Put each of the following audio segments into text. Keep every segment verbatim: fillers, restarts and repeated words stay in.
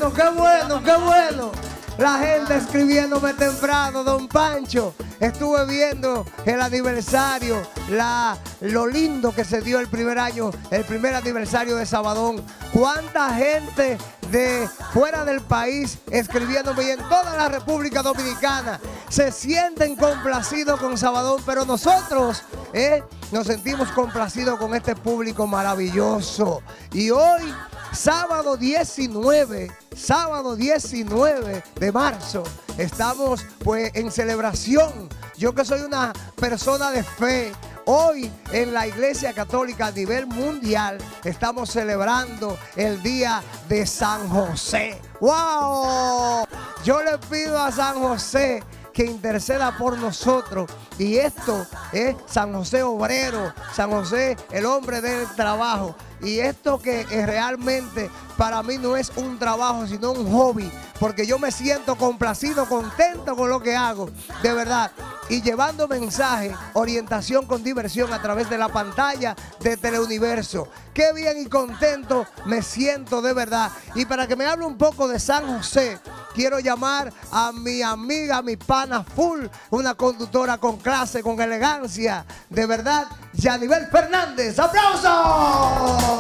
bueno, qué bueno, qué bueno. La gente escribiéndome temprano, don Pancho. Estuve viendo el aniversario, la, lo lindo que se dio el primer año, el primer aniversario de Sabadón. Cuánta gente de fuera del país escribiéndome y en toda la República Dominicana se sienten complacidos con Sabadón, pero nosotros eh, nos sentimos complacidos con este público maravilloso. Y hoy, sábado diecinueve, sábado diecinueve de marzo, estamos pues en celebración. Yo que soy una persona de fe, hoy en la Iglesia Católica a nivel mundial estamos celebrando el Día de San José. ¡Wow! Yo le pido a San José que interceda por nosotros. Y esto es San José obrero, San José el hombre del trabajo. Y esto que es realmente para mí no es un trabajo, sino un hobby, porque yo me siento complacido, contento con lo que hago, de verdad. Y llevando mensaje, orientación con diversión a través de la pantalla de Teleuniverso. Qué bien y contento me siento de verdad. Y para que me hable un poco de San José, quiero llamar a mi amiga, mi pana full, una conductora con clase, con elegancia, de verdad, Yanibel Fernández. ¡Aplausos!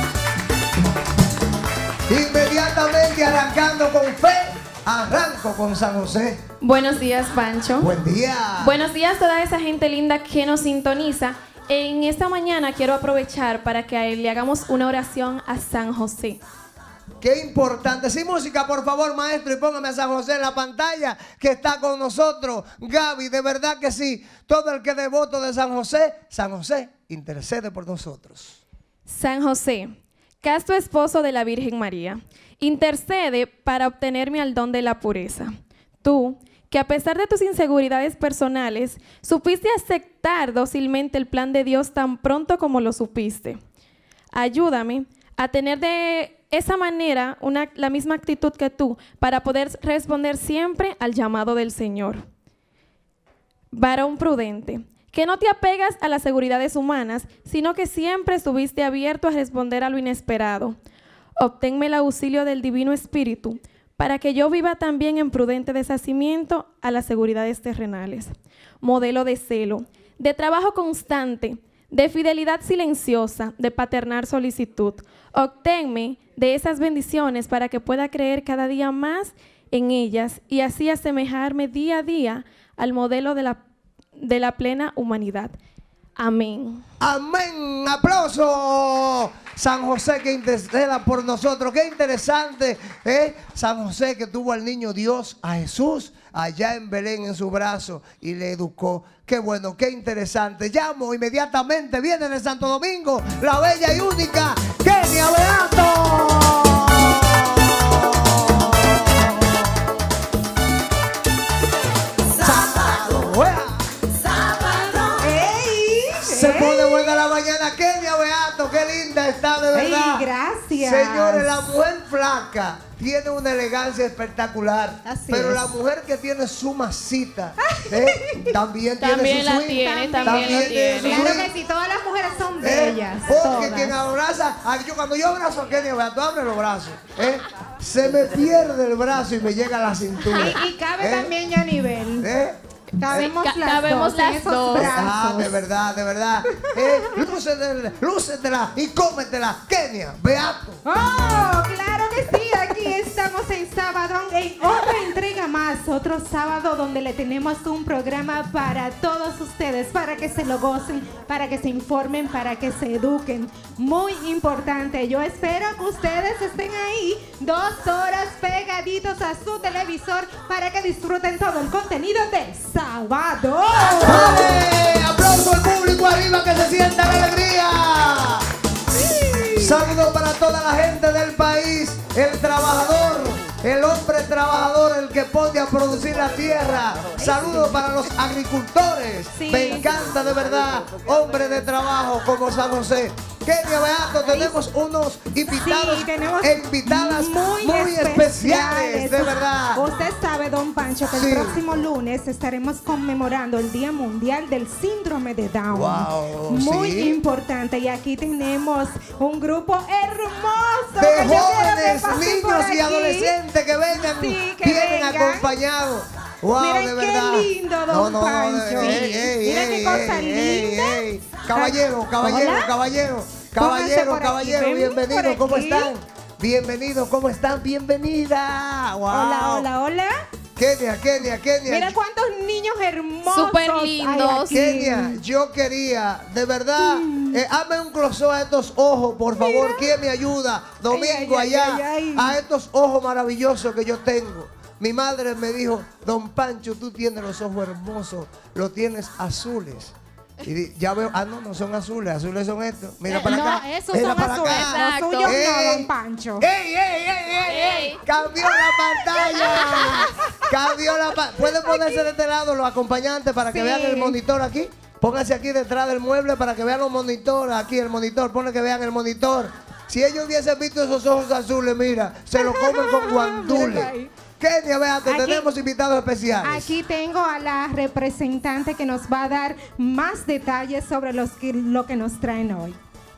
Inmediatamente arrancando con fe, arranco con San José. Buenos días, Pancho. Buen día. Buenos días a toda esa gente linda que nos sintoniza. En esta mañana quiero aprovechar para que le hagamos una oración a San José. Qué importante. Sin música, por favor, maestro, y póngame a San José en la pantalla que está con nosotros. Gaby, de verdad que sí. Todo el que es devoto de San José, San José intercede por nosotros. San José, casto esposo de la Virgen María, intercede para obtenerme al don de la pureza. Tú, que a pesar de tus inseguridades personales, supiste aceptar dócilmente el plan de Dios tan pronto como lo supiste. Ayúdame a tener de esa manera una, la misma actitud que tú para poder responder siempre al llamado del Señor. Varón prudente, que no te apegas a las seguridades humanas, sino que siempre estuviste abierto a responder a lo inesperado. Obténme el auxilio del Divino Espíritu, para que yo viva también en prudente deshacimiento a las seguridades terrenales. Modelo de celo, de trabajo constante, de fidelidad silenciosa, de paternal solicitud. Obténme de esas bendiciones para que pueda creer cada día más en ellas y así asemejarme día a día al modelo de la, de la plena humanidad. Amén. Amén. ¡Aplauso! San José que interceda por nosotros. Qué interesante, ¿eh? San José que tuvo al niño Dios, a Jesús, allá en Belén en su brazo y le educó. Qué bueno, qué interesante. Llamo inmediatamente, viene de Santo Domingo, la bella y única Kenia Beato. Se pone buena la mañana, Kenia Beato, qué linda está, de verdad. Ay, gracias. Señores, la mujer flaca tiene una elegancia espectacular. Así pero es. la mujer que tiene su masita, ¿eh? también, También tiene su la swing. tiene, también, También la tiene tiene. su Claro swing. que sí, todas las mujeres son ¿Eh? bellas. Porque todas. quien abraza, a- yo, cuando yo abrazo a Kenia Beato, abre los brazos, ¿eh? se me pierde el brazo y me llega a la cintura. Y, y cabe ¿Eh? también ya a nivel. ¿Eh? Cabemos Ca- las cabemos dos, en las esos dos. brazos. Ah, de verdad, de verdad. Eh, lúcetela, lúcetela y cómetela, Kenia Beato. Oh, claro que sí, aquí estamos en Sabadón, en otra entrega más, otro sábado donde le tenemos un programa para todos ustedes, para que se lo gocen, para que se informen, para que se eduquen. Muy importante, yo espero que ustedes estén ahí dos horas pegaditos a su televisor para que disfruten todo el contenido de Sabadón. ¡Vale! ¡Aplauso al público arriba que se sienta la alegría! Sí. Saludos para toda la gente del país, el trabajador, el hombre trabajador, el que pone a producir la tierra. Saludos para los agricultores. Sí. Me encanta de verdad, hombre de trabajo como San José. Kenia Beato, tenemos unos invitados Sí, tenemos e invitadas muy, muy especiales, de verdad. Usted sabe, don Pancho, que Sí. el próximo lunes estaremos conmemorando el Día Mundial del Síndrome de Down. Wow, muy sí. importante. Y aquí tenemos un grupo hermoso De que yo quiero que jóvenes, pasen por niños y aquí. adolescentes que vengan, Sí, que vienen vengan. acompañados. Wow, Miren de qué verdad. lindo, don Pancho. ey, ey, Miren qué ey, cosa ey, linda. ey, ey. Caballero, caballero, Hola. caballero, Pónganse caballero, por aquí, caballero, ven bienvenido, por ¿cómo aquí. están? Bienvenido, ¿cómo están? Bienvenida. Wow. Hola, hola, hola. Kenia, Kenia, Kenia. Mira cuántos niños hermosos. Súper hay lindos. aquí. Kenia, yo quería, de verdad, eh, hazme un close a estos ojos, por favor. ¿Quién me ayuda? Domingo, Ay, ay, allá, ay, ay. a estos ojos maravillosos que yo tengo. Mi madre me dijo, don Pancho, tú tienes los ojos hermosos, los tienes azules. Y di- ya veo, ah, no, no son azules, azules son estos. Mira Eh, para no, acá. esos mira son para azules, acá. exacto. Los suyos no, Ey. don Pancho. ¡Ey, ey, ey, ey, ey! Ey. ¡Cambió la pantalla! ¡Cambió la pantalla! ¿Pueden ponerse de este lado los acompañantes para que Sí. vean el monitor aquí? Pónganse aquí detrás del mueble para que vean los monitores. Aquí el monitor, ponle que vean el monitor. Si ellos hubiesen visto esos ojos azules, mira, se lo comen con Mira guandules. ahí. Kenia, vean, Aquí- tenemos invitados especiales. Aquí tengo a la representante que nos va a dar más detalles sobre los que, lo que nos traen hoy.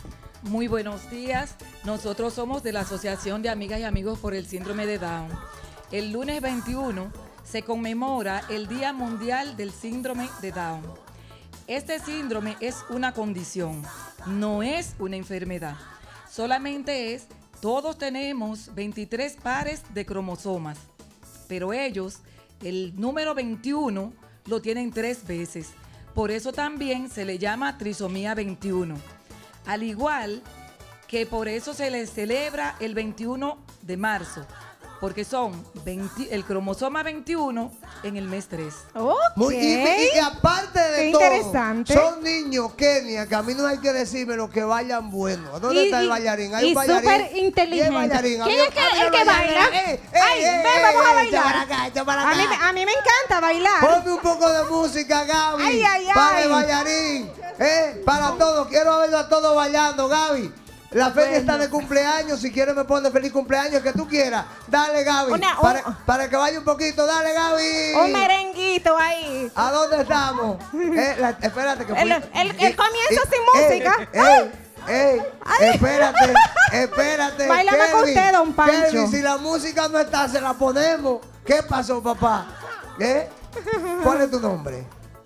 Muy buenos días. Nosotros somos de la Asociación de Amigas y Amigos por el Síndrome de Down. El lunes veintiuno se conmemora el Día Mundial del Síndrome de Down. Este síndrome es una condición, no es una enfermedad. Solamente es, todos tenemos veintitrés pares de cromosomas, pero ellos, el número veintiuno, lo tienen tres veces. Por eso también se le llama trisomía veintiuno. Al igual que por eso se les celebra el veintiuno de marzo, porque son veinte, el cromosoma veintiuno en el mes tres. Ok. Muy- y, y- y aparte de Qué todo, interesante. son niños, Kenia, que a mí no hay que decirme lo que vayan bueno. ¿Dónde Y- está el y- bailarín? Hay y un bailarín. súper inteligente. Y el bailarín. ¿Quién Había- es que- había el que bailarín. baila? Eh, eh, Ay, eh, ven, eh, vamos a eh, bailar. echa para acá, echa para A mí, acá. me- a mí me encanta bailar. Ponme un poco de música, Gaby. Ay, ay, Para ay. el bailarín. Eh, para todos. Quiero verlo a todos bailando, Gaby. La feria está de cumpleaños. Si quieres me pone feliz cumpleaños, que tú quieras. Dale, Gaby. Una- para, un- para que vaya un poquito. Dale, Gaby. Un merenguito ahí. ¿A dónde estamos? Eh, la- espérate que El- fui- el- el eh, comienzo eh, sin eh, música. ey, ey, espérate, espérate. Báilame con Kelvin, usted, don Pancho. Kelvin, si la música no está, se la ponemos. ¿Qué pasó, papá? ¿Eh? ¿Cuál es tu nombre?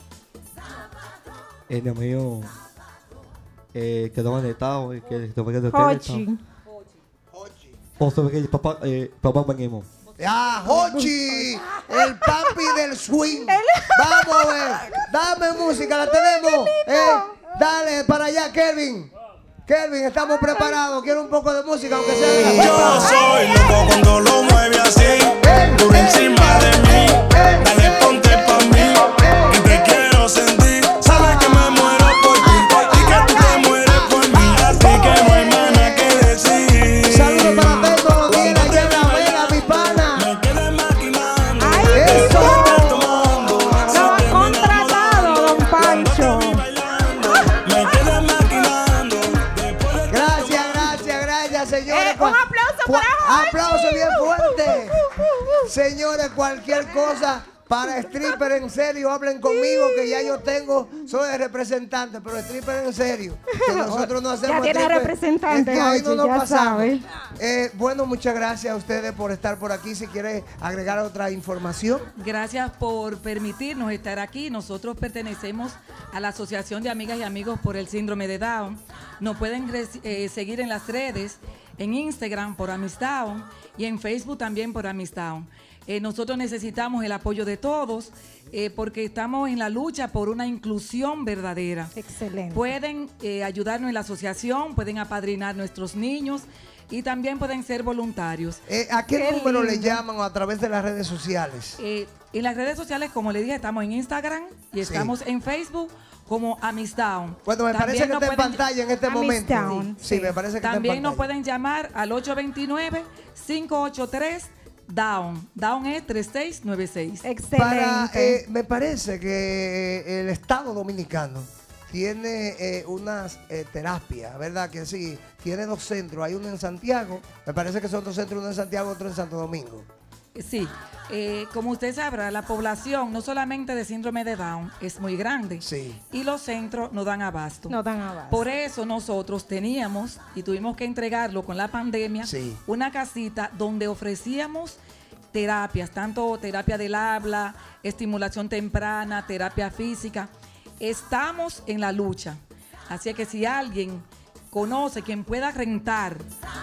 El nombre mío eh, quedó en el estado, eh, que se que Hochi. O sobre que papá, eh, papá venimos. ¡Ah, Hochi! El papi del swing. Vamos a ver. Dame música, la tenemos. Eh, dale para allá, Kelvin. Kelvin, estamos preparados. Quiero un poco de música, aunque sea de la Yo papá. soy loco cuando lo mueve así, tú encima de mí, dale ponte pa' mí, que te quiero sentir, sabes que me muero por ti y que tú te mueres por mí, así que no hay más nada que decir. Saludos para Pedro Noguera, allá en la vela, mi pana. Me quedé maquinando, ¡Ay, Eso. estás tomando, Estaba contratado, don Pancho. bailando, me quedé maquinando, después de Gracias, gracias, gracias, señores. Eh, un aplauso Cua- para Hochi. Aplauso bien fuerte. Señores, cualquier cosa para stripper en serio, hablen conmigo que ya yo tengo, soy el representante, pero stripper en serio. Que nosotros no hacemos Ya tiene stripper, representante, es que ahí no Hochi, nos ya pasamos. sabe. Eh, bueno, muchas gracias a ustedes por estar por aquí. Si quiere agregar otra información. Gracias por permitirnos estar aquí. Nosotros pertenecemos a la Asociación de Amigas y Amigos por el Síndrome de Down. Nos pueden eh, seguir en las redes, en Instagram por Amistown y en Facebook también por Amistown. Eh, nosotros necesitamos el apoyo de todos eh, porque estamos en la lucha por una inclusión verdadera. Excelente. Pueden eh, ayudarnos en la asociación, pueden apadrinar nuestros niños y también pueden ser voluntarios. Eh, ¿A qué, Qué número le lindo. llaman o a través de las redes sociales? Eh, en las redes sociales, como le dije, estamos en Instagram y estamos en Facebook como Amistown. Bueno, me parece que nos está en pueden- pantalla en este momento. Amistown, Sí, sí. me parece que También está nos en pantalla. pueden llamar al ocho dos nueve, cinco ocho tres, D O W N. D O W N es tres seis nueve seis. Excelente. Para, eh, me parece que el Estado Dominicano tiene eh, unas eh, terapias, ¿verdad? Que sí, tiene dos centros. Hay uno en Santiago, me parece que son dos centros, uno en Santiago, otro en Santo Domingo. Sí, eh, como usted sabrá, la población no solamente de síndrome de Down es muy grande. Sí. Y los centros no dan abasto. No dan abasto. Por eso nosotros teníamos, y tuvimos que entregarlo con la pandemia, Sí. una casita donde ofrecíamos terapias, tanto terapia del habla, estimulación temprana, terapia física. Estamos en la lucha. Así que si alguien conoce quien pueda rentar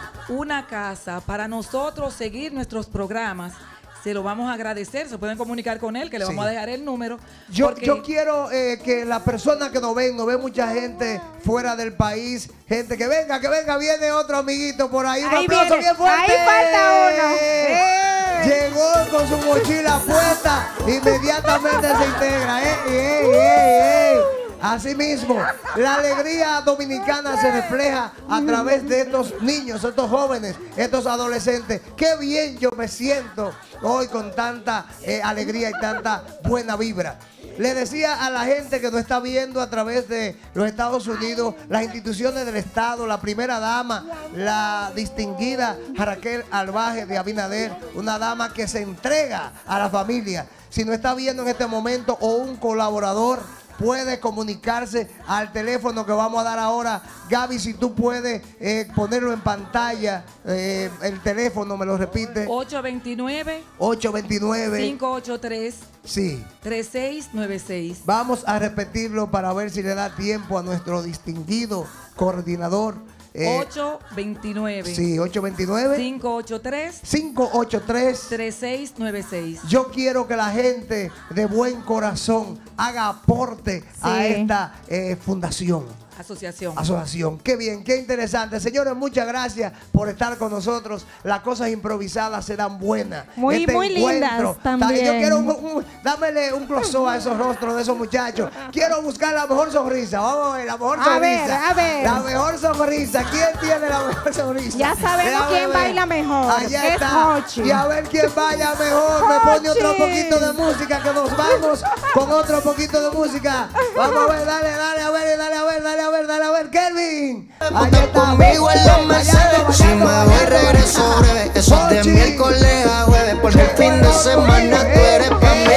una casa para nosotros seguir nuestros programas, se lo vamos a agradecer. Se pueden comunicar con él, que le Sí. vamos a dejar el número. Yo, porque- yo quiero eh, que las personas que nos ven, nos ven mucha gente fuera del país, gente que venga, que venga, viene otro amiguito por ahí. Un Ahí aplauso viene, bien fuerte. ahí falta uno. ¡Eh! Llegó con su mochila puesta, inmediatamente se integra. ¡Eh, eh, eh, eh! Así mismo, la alegría dominicana se refleja a través de estos niños, estos jóvenes, estos adolescentes. Qué bien yo me siento hoy con tanta eh, alegría y tanta buena vibra. Le decía a la gente que nos está viendo a través de los Estados Unidos, las instituciones del Estado, la primera dama, la distinguida Raquel Albaje de Abinader, una dama que se entrega a la familia. Si nos está viendo en este momento o un colaborador, puede comunicarse al teléfono que vamos a dar ahora. Gaby, si tú puedes eh, ponerlo en pantalla, eh, el teléfono, me lo repite. ocho dos nueve, ocho dos nueve. cinco ocho tres, Sí. tres seis nueve seis. Vamos a repetirlo para ver si le da tiempo a nuestro distinguido coordinador. Eh, ocho dos nueve, sí, ocho dos nueve. cinco ocho tres, cinco ocho tres. tres seis nueve seis. Yo quiero que la gente de buen corazón haga aporte a Sí. esta eh, fundación. Asociación. Asociación. Qué bien, qué interesante. Señores, muchas gracias por estar con nosotros. Las cosas improvisadas serán buenas. Muy, muy lindas también. Yo quiero un, un, dámele un close-up a esos rostros de esos muchachos. Quiero buscar la mejor sonrisa. Vamos a ver, la mejor A sonrisa. ver, a ver. La mejor sonrisa. ¿Quién tiene la mejor sonrisa? Ya sabemos Déjame quién ver. baila mejor. Allá Es está. Hochi. Y a ver quién baila mejor. Me pone otro Hochi. poquito de música, que nos vamos con otro poquito de música. Vamos a ver, dale, dale, a ver, dale, a ver, dale, a ver, dale, a ver. Kelvin. Allá está. Conmigo en la Mercedes, Bailando, si me bailando, voy bailando, regreso bailando. breve. Eso es de Hochi. miércoles a jueves, porque el fin de semana tú eres pa' mí.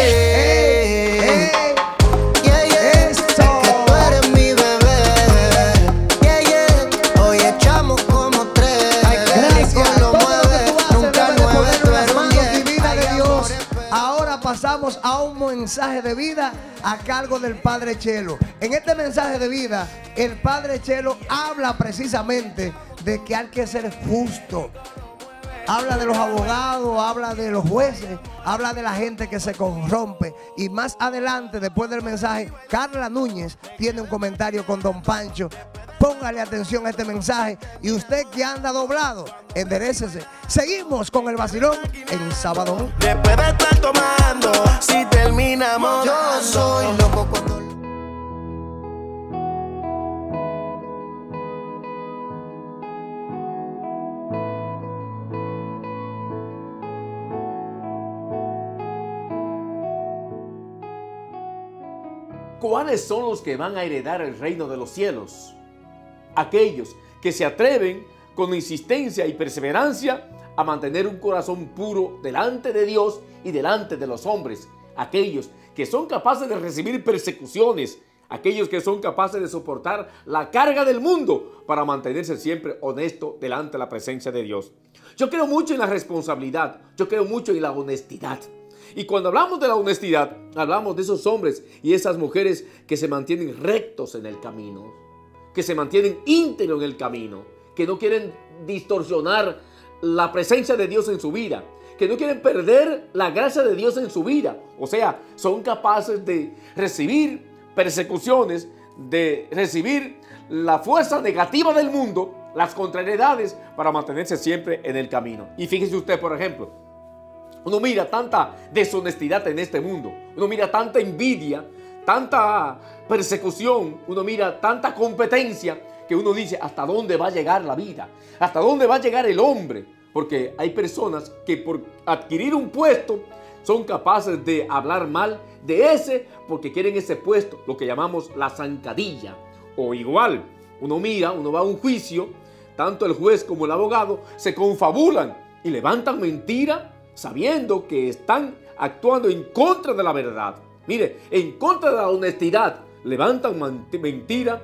Ey, ey, Yeah, yeah, Eso. que tú eres mi bebé. Yeah, yeah, hoy echamos como tres. Gracias. Rico lo Todo lo que mueve, tú haces nunca debe de nueve, ponerlo tú en las eres un manos diez. divinas de Ay, Dios. amor, Ahora pasamos a un mensaje de vida a cargo del Padre Chelo. En este mensaje de vida, el Padre Chelo habla precisamente de que hay que ser justo. Habla de los abogados, habla de los jueces, habla de la gente que se corrompe. Y más adelante, después del mensaje, Carla Núñez tiene un comentario con Don Pancho. Póngale atención a este mensaje. Y usted que anda doblado, enderécese. Seguimos con el vacilón en Sábado. Después de estar tomando, si terminamos, yo soy loco cuando. ¿Cuáles son los que van a heredar el reino de los cielos? Aquellos que se atreven con insistencia y perseverancia a mantener un corazón puro delante de Dios y delante de los hombres. Aquellos que son capaces de recibir persecuciones. Aquellos que son capaces de soportar la carga del mundo para mantenerse siempre honesto delante de la presencia de Dios. Yo creo mucho en la responsabilidad. Yo creo mucho en la honestidad. Y cuando hablamos de la honestidad, hablamos de esos hombres y esas mujeres que se mantienen rectos en el camino, que se mantienen íntegros en el camino, que no quieren distorsionar la presencia de Dios en su vida, que no quieren perder la gracia de Dios en su vida. O sea, son capaces de recibir persecuciones, de recibir la fuerza negativa del mundo, las contrariedades, para mantenerse siempre en el camino. Y fíjese usted, por ejemplo, uno mira tanta deshonestidad en este mundo, uno mira tanta envidia, tanta persecución, uno mira tanta competencia, que uno dice, ¿hasta dónde va a llegar la vida? ¿Hasta dónde va a llegar el hombre? Porque hay personas que por adquirir un puesto son capaces de hablar mal de ese porque quieren ese puesto, lo que llamamos la zancadilla. O igual, uno mira, uno va a un juicio, tanto el juez como el abogado se confabulan y levantan mentira sabiendo que están actuando en contra de la verdad. Mire, en contra de la honestidad, levantan mentira,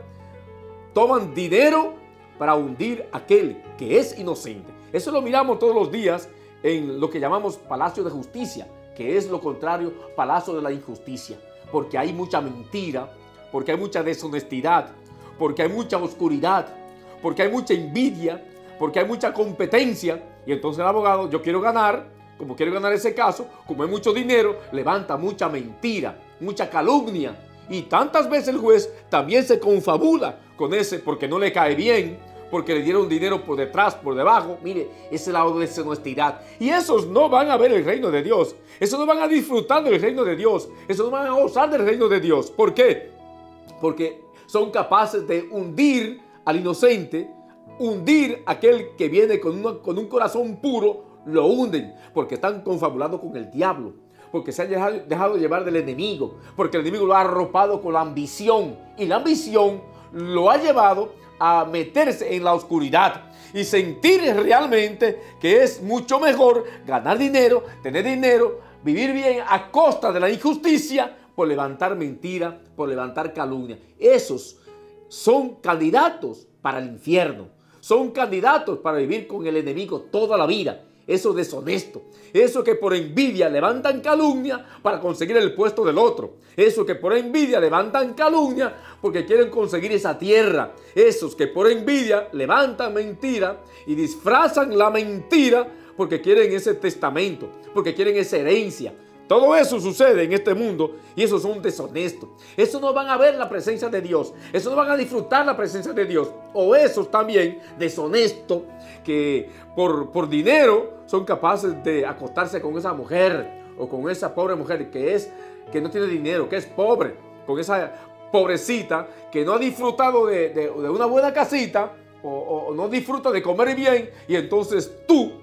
toman dinero para hundir a aquel que es inocente. Eso lo miramos todos los días en lo que llamamos Palacio de Justicia, que es lo contrario, Palacio de la Injusticia, porque hay mucha mentira, porque hay mucha deshonestidad, porque hay mucha oscuridad, porque hay mucha envidia, porque hay mucha competencia. Y entonces el abogado, yo quiero ganar, como quiero ganar ese caso, como hay mucho dinero, levanta mucha mentira, mucha calumnia. Y tantas veces el juez también se confabula con ese porque no le cae bien, porque le dieron dinero por detrás, por debajo. Mire, ese es la deshonestidad. Y esos no van a ver el reino de Dios. Esos no van a disfrutar del reino de Dios. Esos no van a gozar del reino de Dios. ¿Por qué? Porque son capaces de hundir al inocente, hundir a aquel que viene con, una, con un corazón puro, lo hunden, porque están confabulando con el diablo, porque se han dejado, dejado llevar del enemigo, porque el enemigo lo ha arropado con la ambición, y la ambición lo ha llevado a meterse en la oscuridad y sentir realmente que es mucho mejor ganar dinero, tener dinero, vivir bien a costa de la injusticia, por levantar mentira, por levantar calumnia. Esos son candidatos para el infierno. Son candidatos para vivir con el enemigo toda la vida. Eso deshonesto. Eso que por envidia levantan calumnia para conseguir el puesto del otro. Eso que por envidia levantan calumnia porque quieren conseguir esa tierra. Esos que por envidia levantan mentira y disfrazan la mentira porque quieren ese testamento, porque quieren esa herencia. Todo eso sucede en este mundo y esos son deshonestos. Esos no van a ver la presencia de Dios. Esos no van a disfrutar la presencia de Dios. O esos también deshonestos que por, por dinero son capaces de acostarse con esa mujer o con esa pobre mujer que, es, que no tiene dinero, que es pobre. Con esa pobrecita que no ha disfrutado de, de, de una buena casita o, o, o no disfruta de comer bien. Y entonces tú,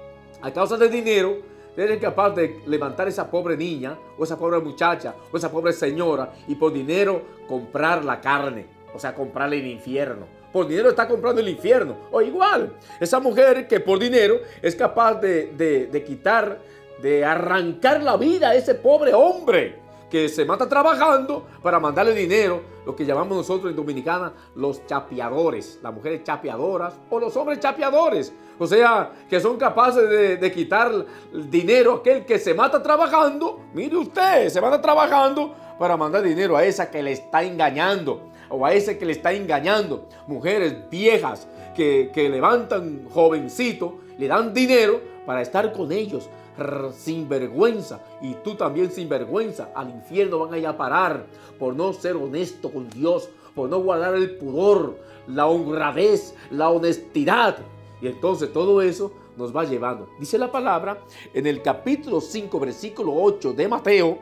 a causa del dinero, eres capaz de levantar esa pobre niña, o esa pobre muchacha, o esa pobre señora, y por dinero comprar la carne, o sea, comprarle el infierno. Por dinero está comprando el infierno. O igual, esa mujer que por dinero es capaz de, de, de quitar, de arrancar la vida a ese pobre hombre que se mata trabajando para mandarle dinero, lo que llamamos nosotros en Dominicana los chapeadores, las mujeres chapeadoras o los hombres chapeadores. O sea, que son capaces de, de quitar el dinero a aquel que se mata trabajando. Mire usted, se mata trabajando para mandar dinero a esa que le está engañando o a ese que le está engañando. Mujeres viejas que, que levantan jovencito, le dan dinero para estar con ellos sin vergüenza, y tú también sin vergüenza. Al infierno van a ir a parar por no ser honesto con Dios, por no guardar el pudor, la honradez, la honestidad. Y entonces todo eso nos va llevando. Dice la palabra en el capítulo cinco, versículo ocho de Mateo: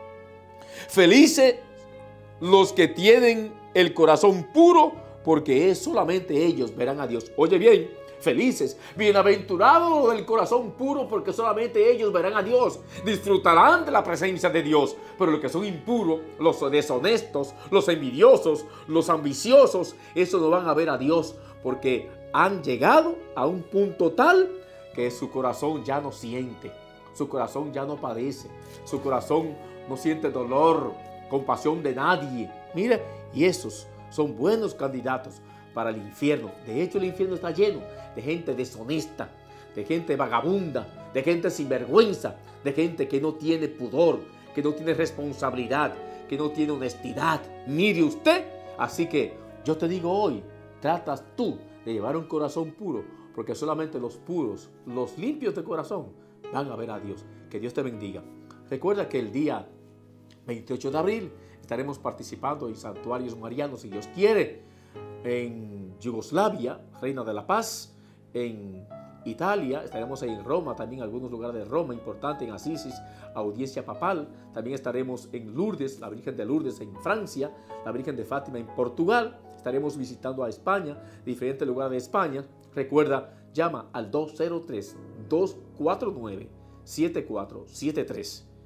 felices los que tienen el corazón puro, porque es solamente ellos verán a Dios. Oye bien, felices, bienaventurados del corazón puro, porque solamente ellos verán a Dios, disfrutarán de la presencia de Dios. Pero los que son impuros, los deshonestos, los envidiosos, los ambiciosos, esos no van a ver a Dios, porque han llegado a un punto tal que su corazón ya no siente, su corazón ya no padece, su corazón no siente dolor, compasión de nadie. Mira, y esos son buenos candidatos para el infierno. De hecho, el infierno está lleno de gente deshonesta, de gente vagabunda, de gente sinvergüenza, de gente que no tiene pudor, que no tiene responsabilidad, que no tiene honestidad. Mire usted. Así que yo te digo hoy, tratas tú de llevar un corazón puro, porque solamente los puros, los limpios de corazón, van a ver a Dios. Que Dios te bendiga. Recuerda que el día veintiocho de abril estaremos participando en santuarios marianos, si Dios quiere, en Yugoslavia, Reina de la Paz, en Italia, estaremos en Roma, también en algunos lugares de Roma, importante, en Asís, audiencia papal. También estaremos en Lourdes, la Virgen de Lourdes en Francia, la Virgen de Fátima en Portugal. Estaremos visitando a España, diferentes lugares de España. Recuerda, llama al dos cero tres, dos cuatro nueve, siete cuatro siete tres.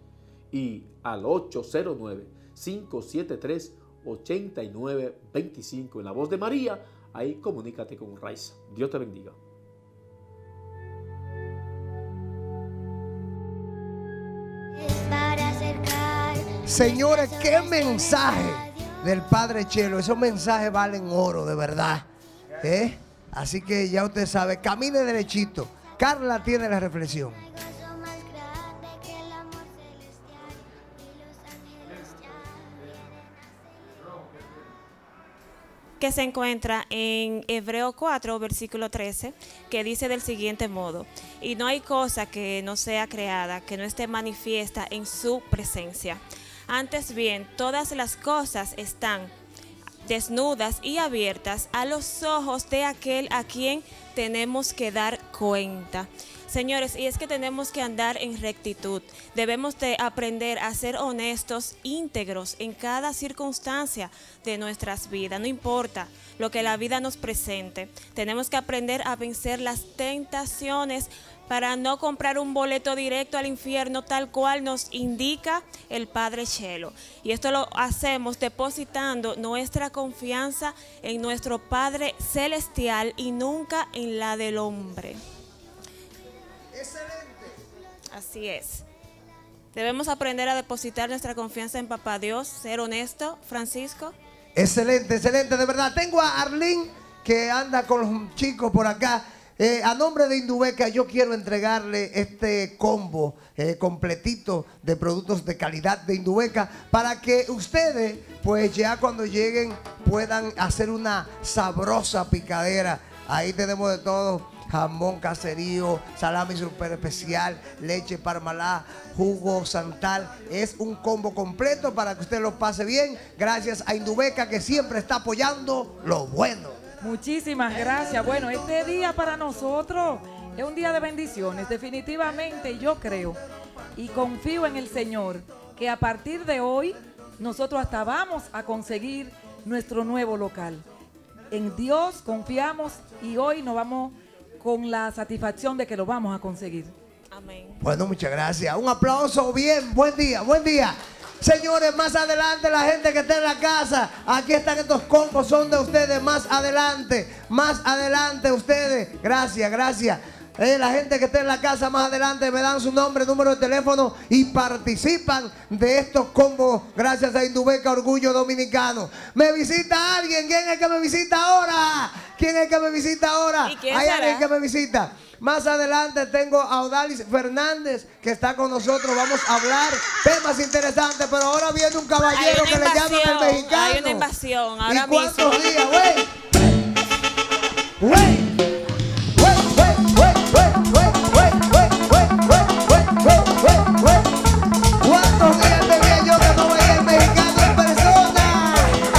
y al ocho cero nueve, cinco siete tres, ocho nueve dos cinco. En la voz de María, ahí comunícate con Raiza. Dios te bendiga. Señores, qué mensaje del Padre Chelo. Esos mensajes valen oro, de verdad. ¿Eh? Así que ya usted sabe, camine derechito. Carla tiene la reflexión. Que se encuentra en Hebreo cuatro, versículo trece, que dice del siguiente modo: y no hay cosa que no sea creada, que no esté manifiesta en su presencia. Antes bien, todas las cosas están desnudas y abiertas a los ojos de aquel a quien tenemos que dar cuenta. Señores, y es que tenemos que andar en rectitud. Debemos de aprender a ser honestos, íntegros en cada circunstancia de nuestras vidas. No importa lo que la vida nos presente. Tenemos que aprender a vencer las tentaciones para no comprar un boleto directo al infierno, tal cual nos indica el Padre Chelo. Y esto lo hacemos depositando nuestra confianza en nuestro Padre Celestial y nunca en la del hombre. Excelente. Así es. Debemos aprender a depositar nuestra confianza en Papá Dios, ser honesto, Francisco. Excelente, excelente, de verdad. Tengo a Arlene que anda con los chicos por acá. Eh, a nombre de Indubeca yo quiero entregarle este combo eh, completito de productos de calidad de Indubeca para que ustedes pues ya cuando lleguen puedan hacer una sabrosa picadera. Ahí tenemos de todo: jamón caserío, salami super especial, leche parmalá, jugo santal. Es un combo completo para que usted lo pase bien. Gracias a Indubeca, que siempre está apoyando lo bueno. Muchísimas gracias. Bueno, este día para nosotros es un día de bendiciones. Definitivamente yo creo y confío en el Señor que a partir de hoy nosotros hasta vamos a conseguir nuestro nuevo local. En Dios confiamos y hoy nos vamos con la satisfacción de que lo vamos a conseguir. Amén. Bueno, muchas gracias. Un aplauso. Bien, buen día, buen día. Señores, más adelante la gente que está en la casa, aquí están estos combos, son de ustedes. Más adelante, más adelante ustedes. Gracias, gracias. Eh, la gente que está en la casa más adelante me dan su nombre, número de teléfono y participan de estos combos gracias a Indubeca Orgullo Dominicano. Me visita alguien. ¿Quién es el que me visita ahora? ¿Quién es el que me visita ahora? ¿Y quién Hay será? alguien que me visita. Más adelante tengo a Odalis Fernández que está con nosotros. Vamos a hablar temas interesantes, pero ahora viene un caballero que le llaman el mexicano. Hay una invasión ahora ¿Y cuántos mismo. días, güey? Güey. ¿Cuántos días tenía yo que no veía el mexicano en persona?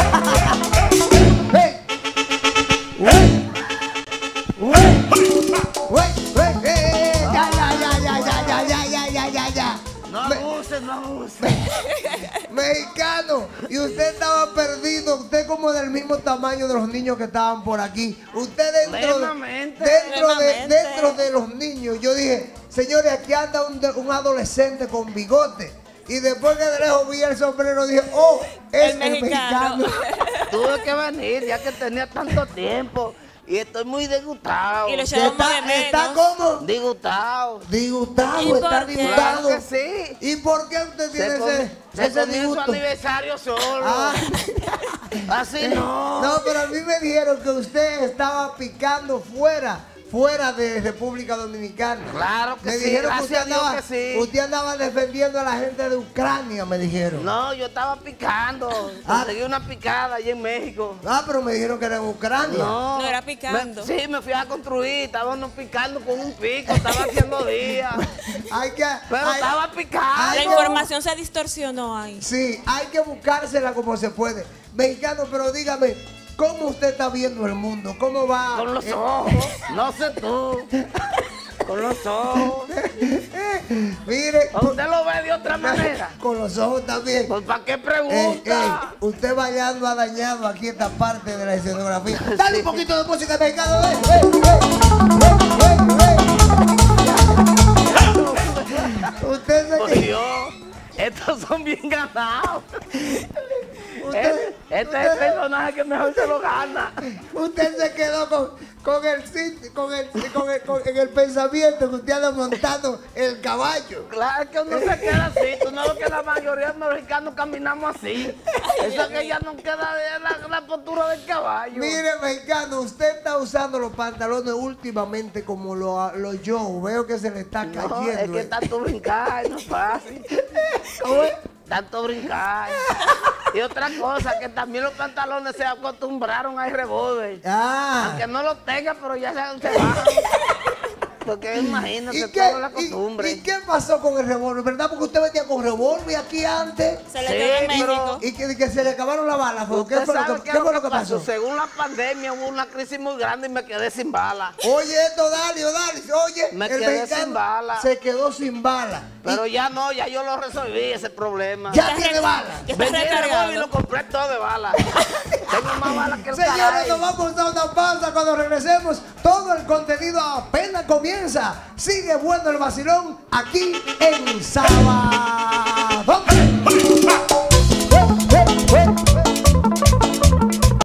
Hey. Wey. Wey. Wey. Eh, ya, ya, ya, ya, ya, ya, ya, ya, ya, ya, ya. No Me- abuses, no abuses. Mexicano, y usted estaba perdido, usted como del mismo tamaño de los niños que estaban por aquí. Usted dentro de, Plenamente. dentro de, Plenamente. dentro de los niños. Yo dije, señores, aquí anda un, de- un adolescente con bigote. Y después que de lejos vi el sombrero, dije, oh, es el, El mexicano. mexicano. Tuve que venir ya que tenía tanto tiempo y estoy muy disgustado. Y lo Que echamos de está, está menos. como Disgustado. disgustado, ¿Y está por qué? disgustado. Claro que sí. ¿Y por qué usted tiene Se, ese, comió- se ese comió su disgusto? aniversario solo. Ah. Así no. No, pero a mí me dijeron que usted estaba picando fuera, fuera de República Dominicana. Claro que me sí, dijeron que usted, gracias a Dios andaba, que sí. usted andaba defendiendo a la gente de Ucrania, me dijeron. No, yo estaba picando. Ah. Conseguí una picada allí en México. Ah, pero me dijeron que era en Ucrania. No. No, era picando. Me- sí, me fui a construir. Estábamos picando con un pico. Estaba haciendo días. Hay que, Pero hay- estaba picando. La Ay, información se distorsionó ahí. sí, hay que buscársela como se puede. Mexicano, pero dígame, ¿cómo usted está viendo el mundo? ¿Cómo va? Con los Eh, ojos. No sé tú. Con los ojos. Mire, ¿O usted lo ve de otra manera? con los ojos también. Pues ¿para qué Ey, pregunta? ey, usted bailando ha dañado aquí esta parte de la escenografía. Dale un poquito de música mexicana. Ey, ey, ey, ey, ey, ey. Usted se Por que- Dios. estos son bien ganados. Usted, Este, este usted- es el personaje que mejor se lo gana. Usted se quedó con, con el sit- con el, con el, con- en el pensamiento que usted ha montado el caballo. Claro que uno se queda así. Tú no ves que la mayoría de mexicanos caminamos así. Eso es que ya no queda de la, la postura del caballo. Mire, mexicano, usted está usando los pantalones últimamente como los lo yo. Veo que se le está No, cayendo. es que eh. tanto brincar no es fácil. Tanto brincar. Y otra cosa, que también los pantalones se acostumbraron al revólver. Ah. Aunque no lo tenga, pero ya se, se bajan. Porque imagínate, ¿Y todo qué, la costumbre. y, y qué pasó con el revólver? ¿Verdad? Porque usted venía con revólver aquí antes. Se le Sí, quedó en pero- México. Y que, que se le acabaron las balas. ¿Qué Usted fue, lo sabe que, qué qué es fue lo lo que pasó. pasó? Según la pandemia hubo una crisis muy grande y me quedé sin bala. Oye, esto, Dalio, Dalio, oye, Me el quedé mexicano sin bala. se quedó sin bala. Pero ya no, ya yo lo resolví ese problema. Ya tiene bala. Ya está Vendí el revólver y recargado. lo compré todo de bala. Tengo más balas que el Señores, caray. nos vamos a una pausa. Cuando regresemos, todo el contenido apenas comienza. Sigue bueno el vacilón aquí en Saba.